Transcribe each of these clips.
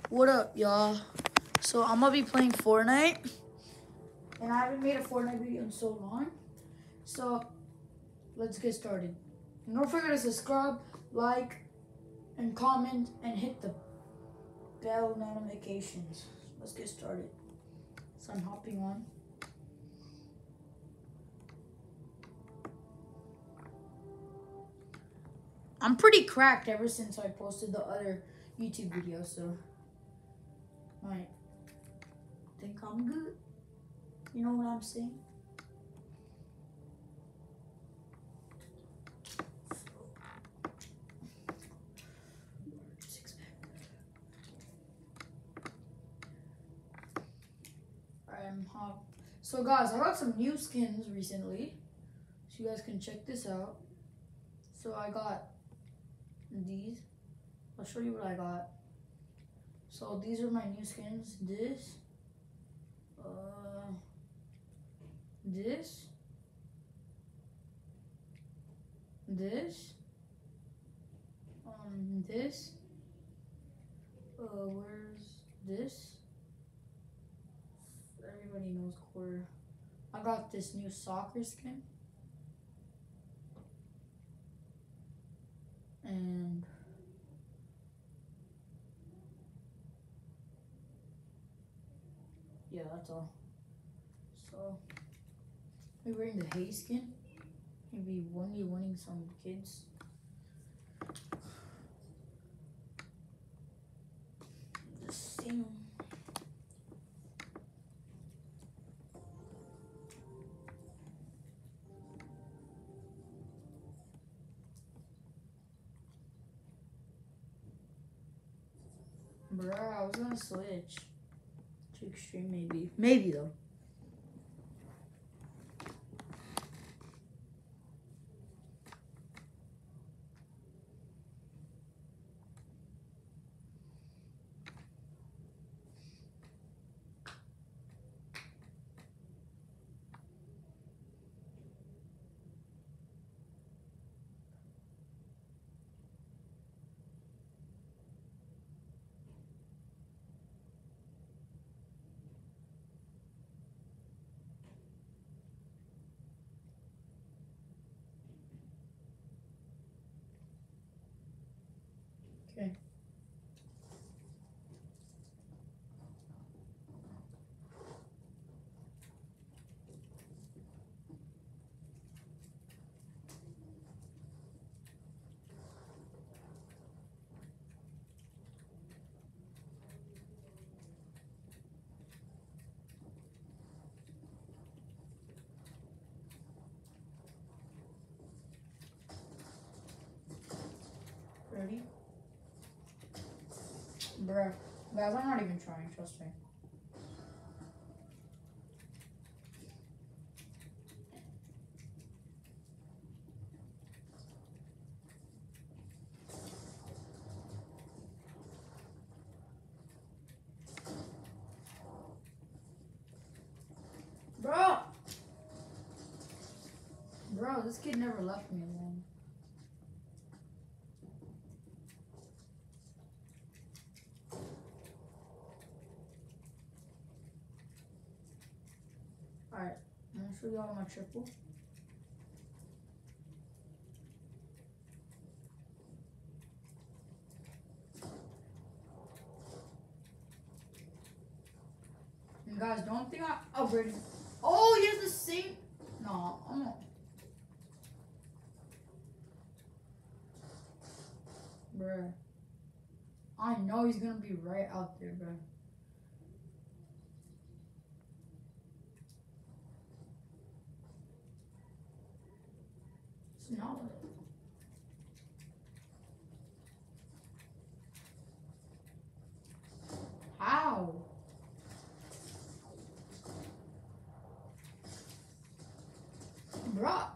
What up, y'all? So I'm gonna be playing Fortnite, and I haven't made a Fortnite video in so long. So let's get started. And don't forget to subscribe, like, and comment, and hit the bell notifications. Let's get started. So I'm hopping on. I'm pretty cracked ever since I posted the other YouTube video, so I think I'm good. You know what I'm saying? So guys, I got some new skins recently, so you guys can check this out. So I got these. I'll show you what I got. So these are my new skins. This, this, this, this. Where's this? Everybody knows quarter. I got this new soccer skin. And yeah, that's all. So we're wearing the hay skin. Maybe winning some kids. Just sing. Bruh, I was gonna switch to extreme maybe. Maybe though. Okay. Ready? Bruh. Guys, I'm not even trying, trust me. Bro, this kid never left me alone. Alright, I'm gonna show y'all my triple. And guys, don't think I upgraded. Oh, he has the same. No, I'm not. Bruh. I know he's gonna be right out there, bruh. It's not. How? Bruh.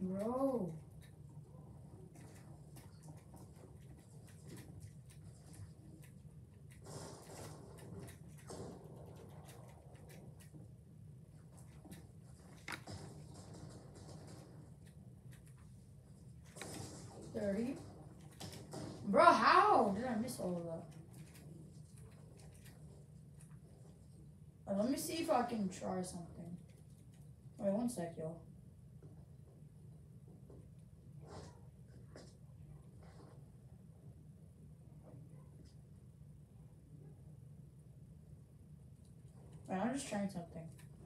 Bro. $30. Bro, how did I miss all of that? Let me see if I can try something. Wait, one sec, y'all. Wait, I'm just trying something.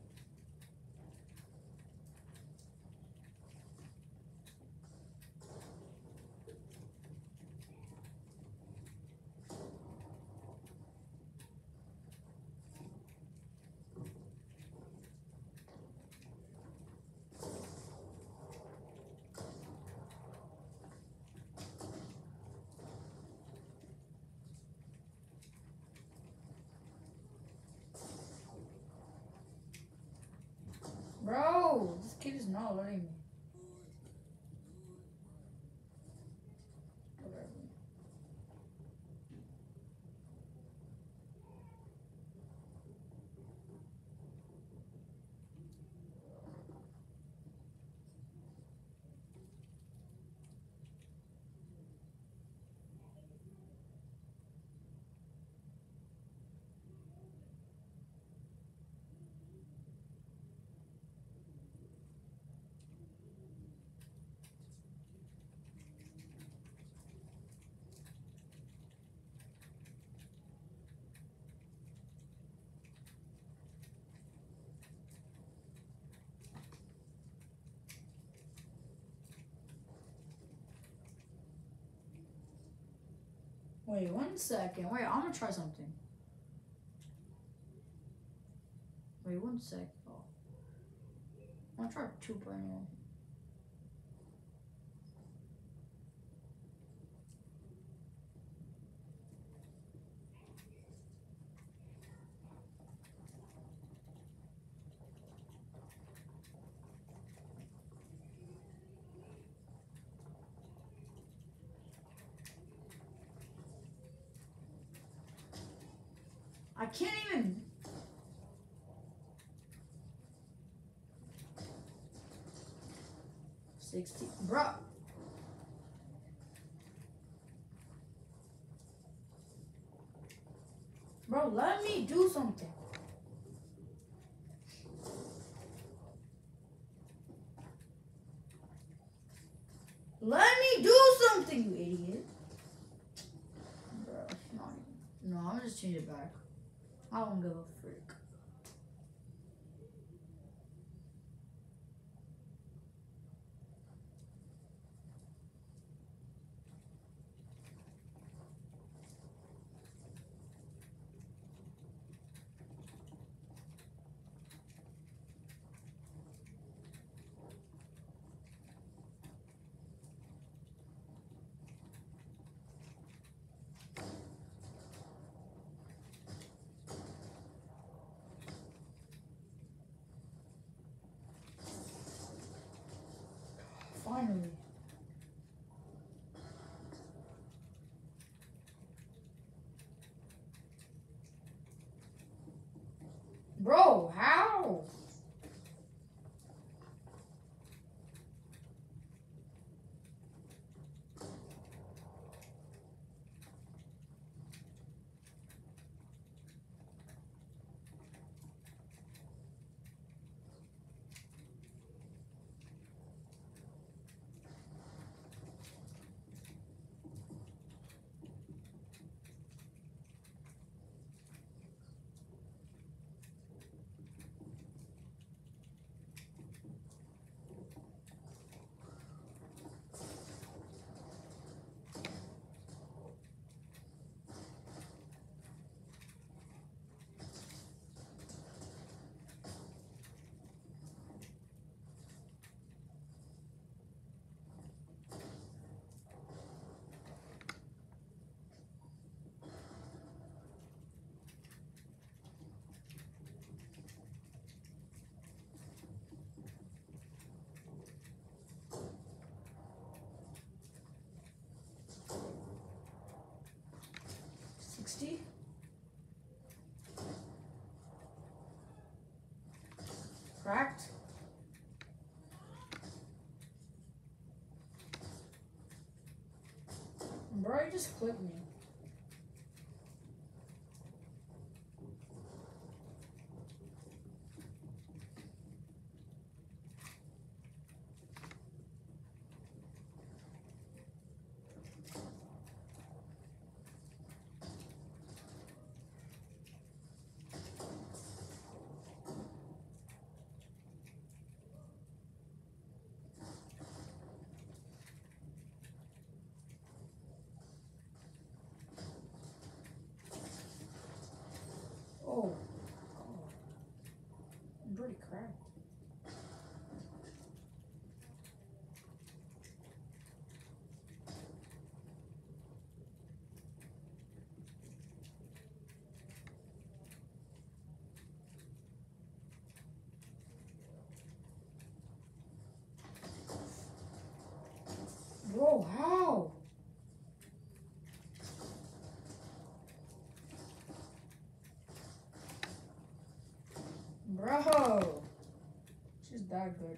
Bro, this kid is not letting me. Whatever. Wait, 1 second. Wait, I'm gonna try something. Wait, 1 sec. Oh. I'm gonna try 2.0. I can't even. $60, bro. Bro, let me do something. Let me do something, you idiot. Bro, not even. No, I'm gonna just change it back. I don't give a frick. Bro, you just clipped me. Oh, God. I'm pretty cracked. Bro, how? Bro, she's that good.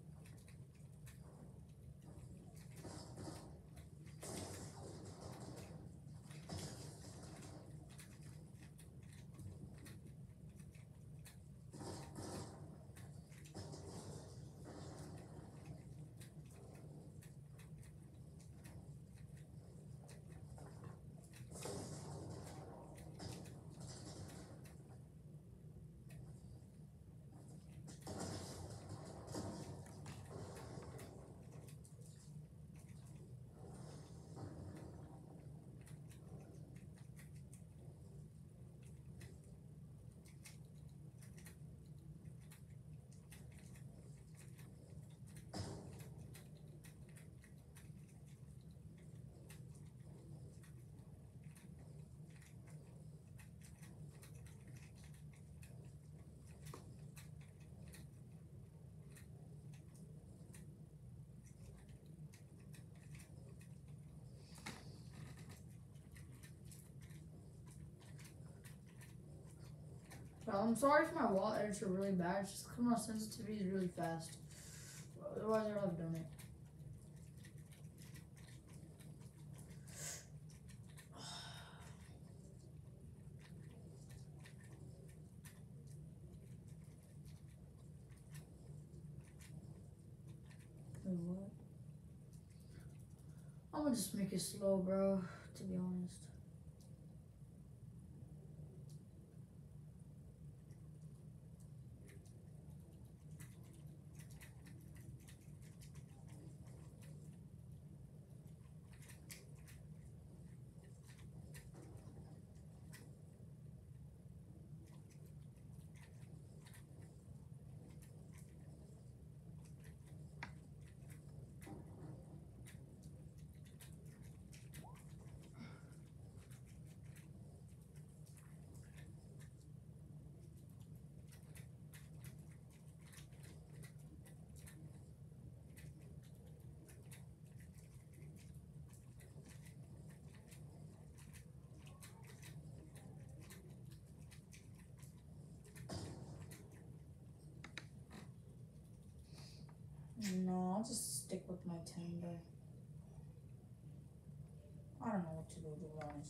Well, I'm sorry if my wall edits are really bad. It's just because my sensitivity is really fast. Otherwise, I would have done it. Wait, what? I'm gonna just make it slow, bro, to be honest. No, I'll just stick with my tender. I don't know what to do, to be honest.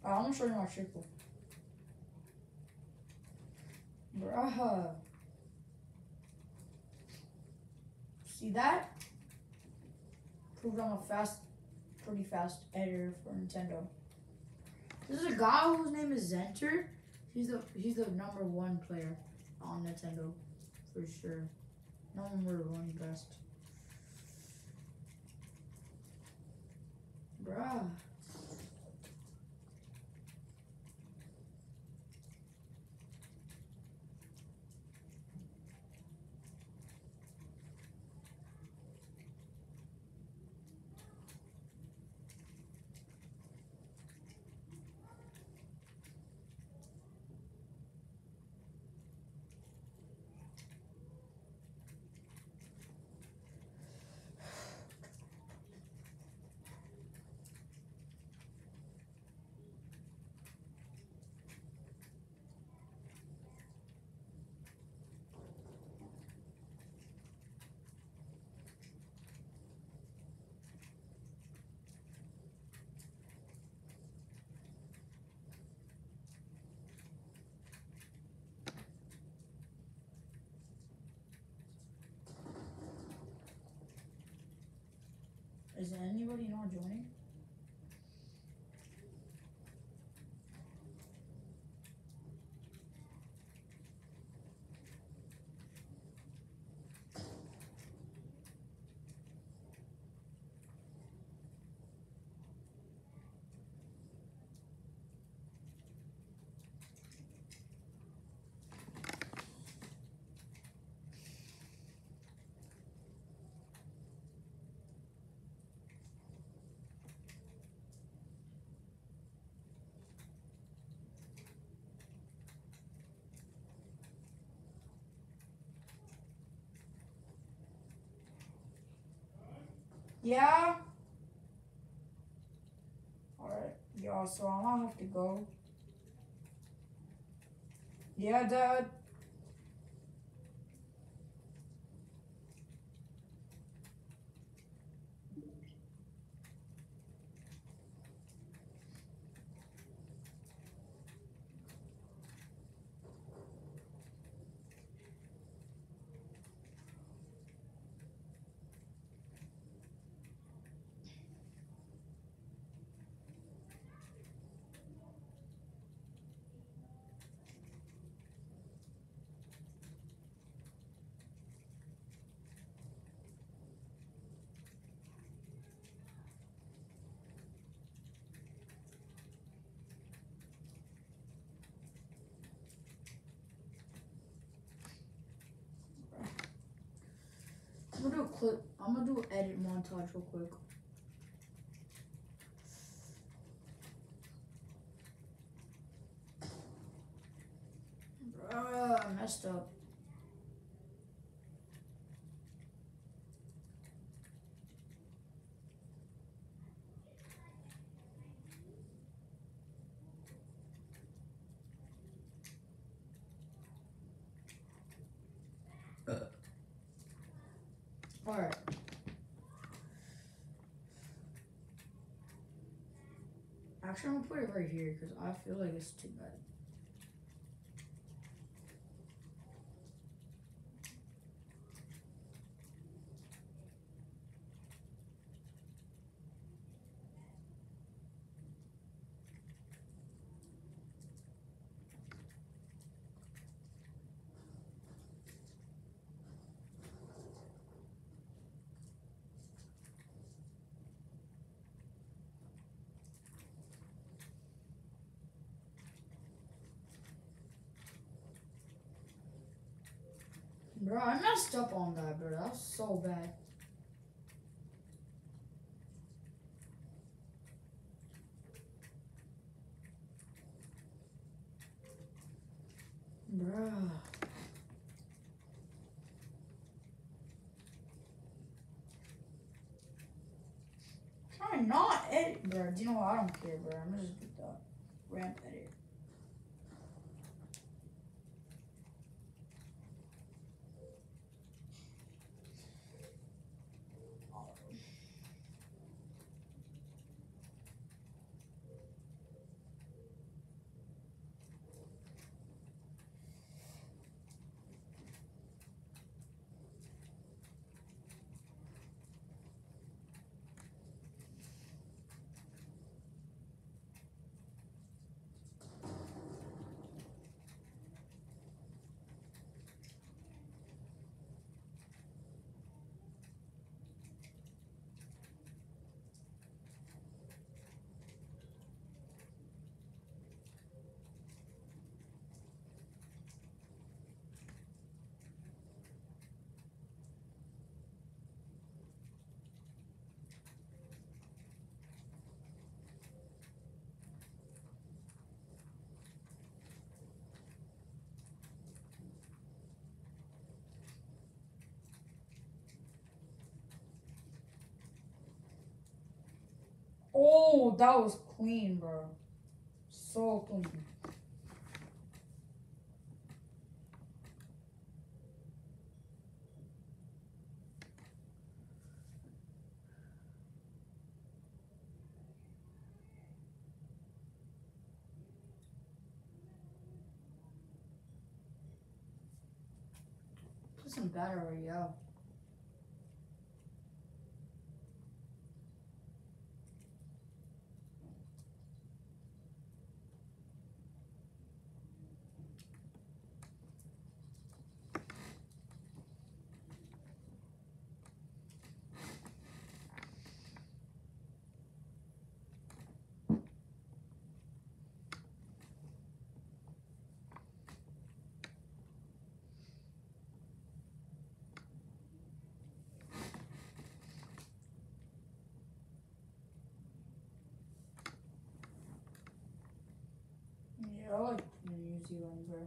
I'm gonna show you my triple. Bruh. See that? Proved I'm a pretty fast editor for Nintendo. This is a guy whose name is Zenter. He's the #1 player on Nintendo, for sure. #1 best. Bruh. Is anybody not joining? Yeah. Alright, y'all, so I'm gonna have to go. Yeah, Dad. I'm gonna do a clip. I'm gonna do an edit montage real quick. Bruh, I messed up. Alright. Actually, I'm gonna put it right here because I feel like it's too bad. Bro, I messed up on that, bro. That was so bad. Bruh. Try not edit, bro. Do you know what? I don't care, bro. I'm gonna just put the ramp edit. Oh, that was clean, bro. So clean. Put some battery out. Yeah, I like New Zealand, bro.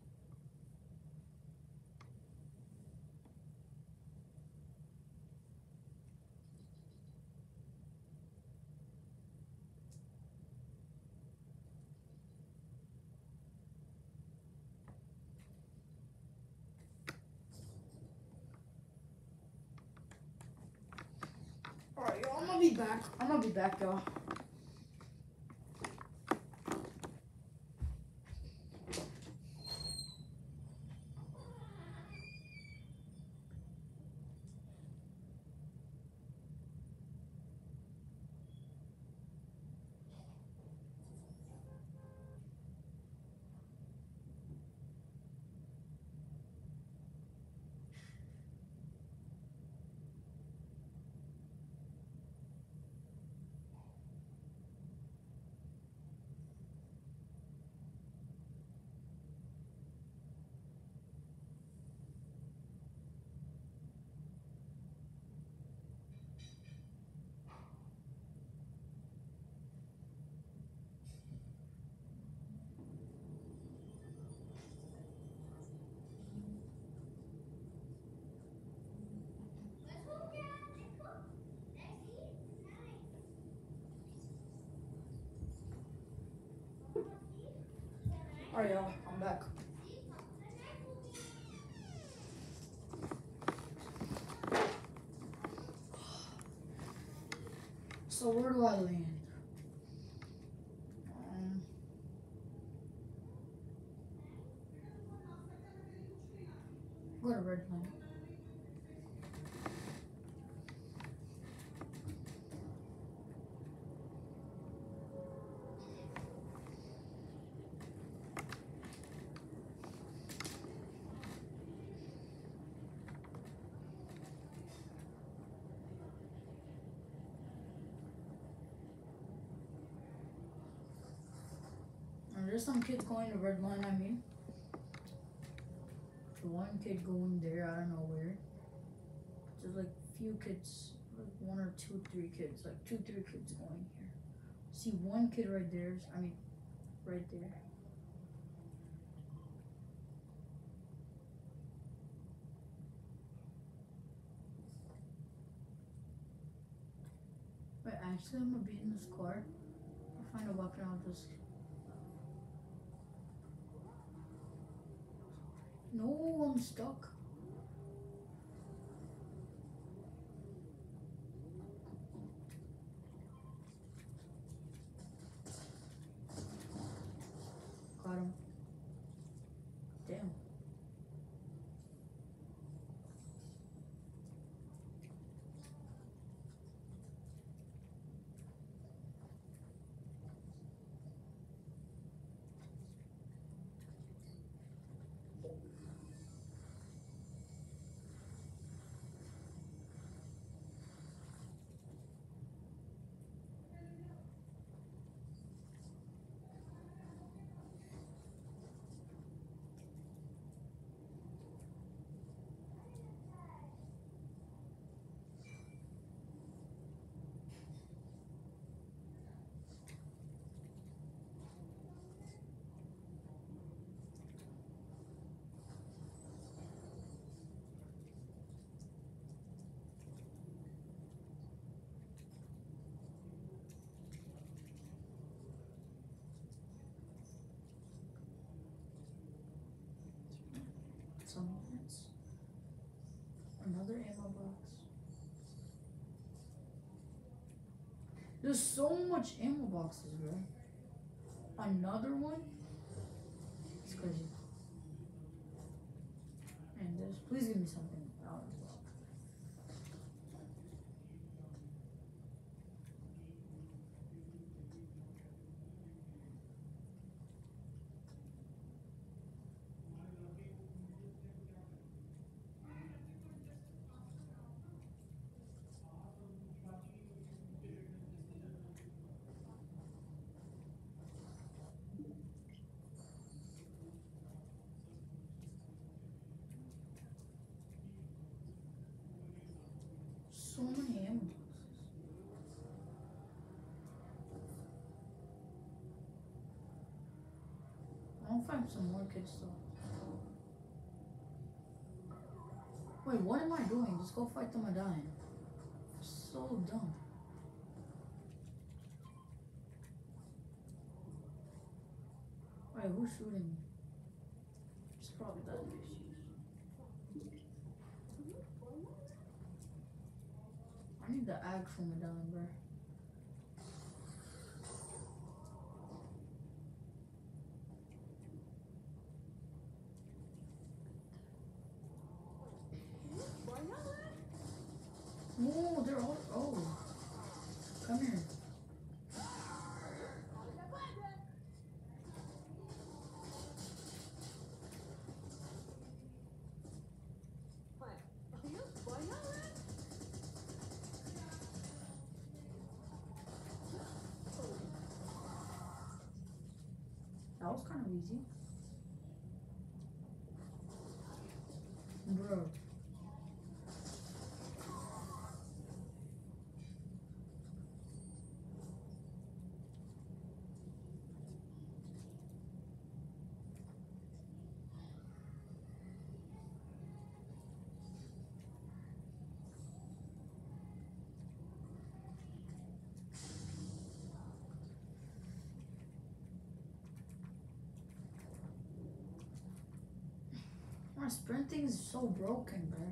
Alright, yo, I'm gonna be back. I'm gonna be back, y'all. Alright, y'all, I'm back. So where do I land? Go to red line. And there's some kids going to red line, I mean. One kid going there, I don't know where. There's like few kids, like 1 or 2, 3 kids, like 2, 3 kids going here. See one kid right there, I mean, right there. Wait, actually, I'm gonna be in this car. I'll find a weapon out of this. No, I'm stuck. Got him. Damn. Another ammo box. There's so much ammo boxes, bro. Another one? It's crazy. And this, please give me something. So many ammo boxes. I'll find some more kids stuff. Wait, what am I doing? Just go fight them or dying. So dumb. Wait, who's shooting me? It's probably that bitch. I need the actual medallion, bro. Oh, they're all. Oh, come here. That was kind of easy. Bro. My sprinting is so broken, bro.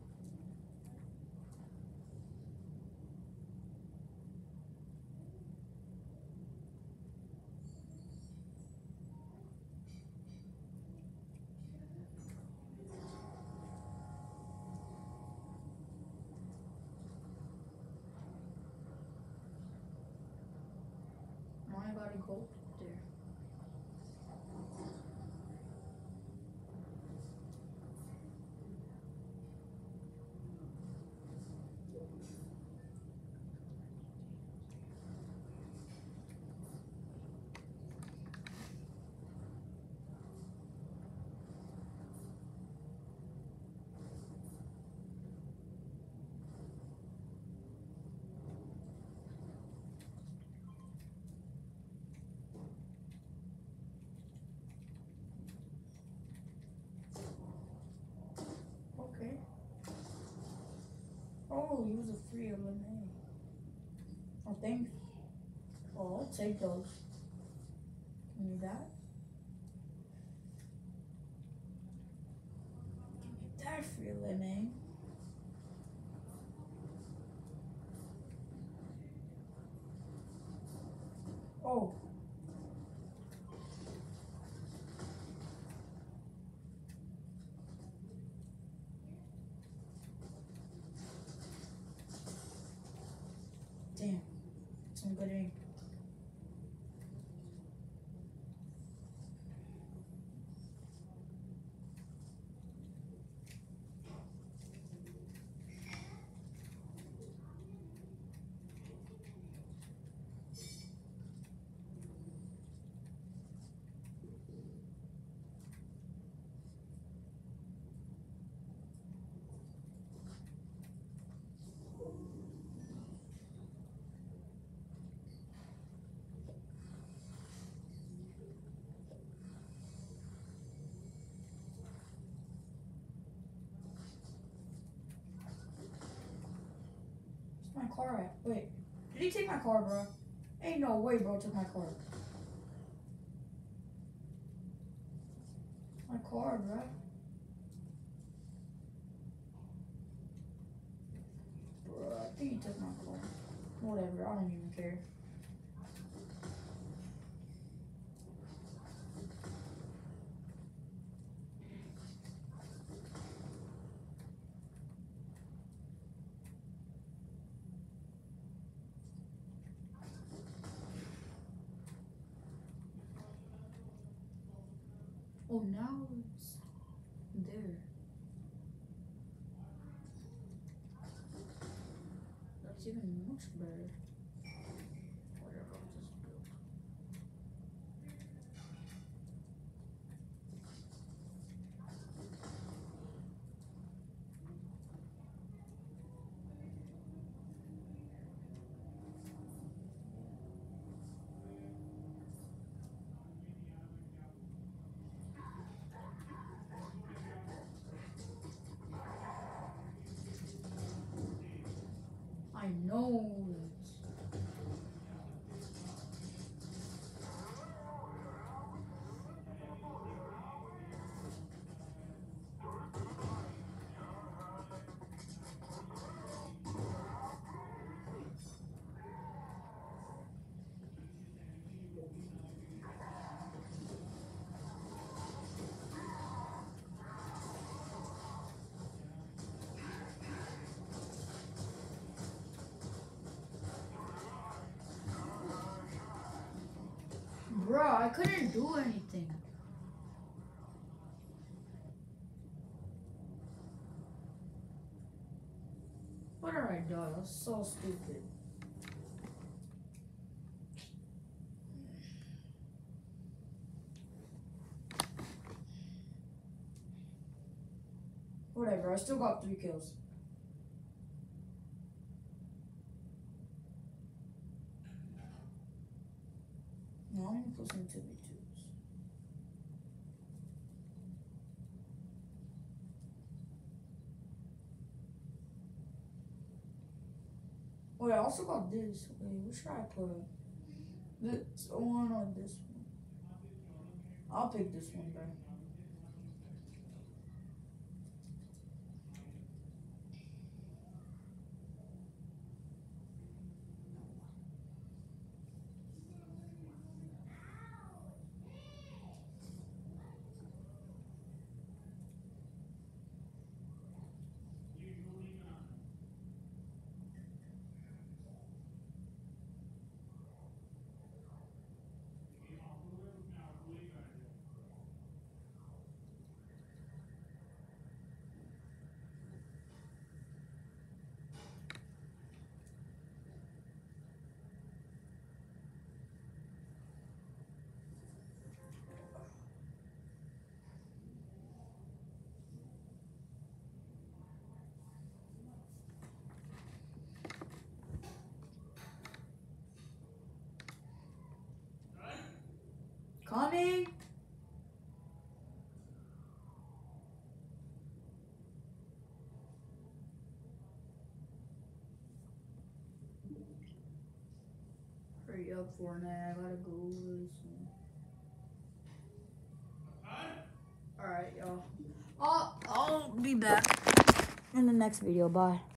Now I gotta go there. Okay. Oh, use a free eliminate. Oh, thanks. Oh, I'll take those. Give me that. Give me that free eliminate. Oh. Damn. Some good aim. Where's my car at? Wait. Did he take my car, bro? Ain't no way, bro, took my car. My car, bro. I think he took my car. Whatever, I don't even care. Oh, now it's there. That's even much better. Whatever, I'll just build. I know it. Bro, I couldn't do anything. What did I do? That was so stupid. Whatever, I still got 3 kills. No, I'm gonna put some 2v2s. Wait, I also got this. Wait, what should I put? This one or this one? I'll pick this one, bro. Coming! Hurry up, Fortnite. I gotta go listen. Alright, y'all. I'll be back in the next video. Bye.